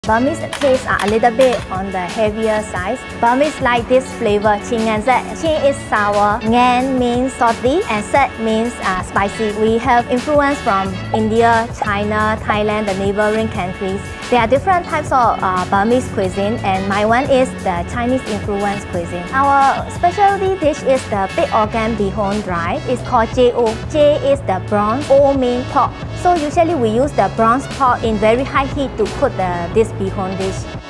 Burmese tastes are a little bit on the heavier side. Burmese like this flavor, ching and zet. Ching is sour, ngan means salty, and zet means spicy. We have influence from India, China, Thailand, the neighboring countries. There are different types of Burmese cuisine, and my one is the Chinese influence cuisine. Our specialty dish is the Pig-organ Bee Hoon dry. It's called J.O. J is the bronze, O means pork. So usually we use the bronze pork in very high heat to cook this Bee Hoon dish.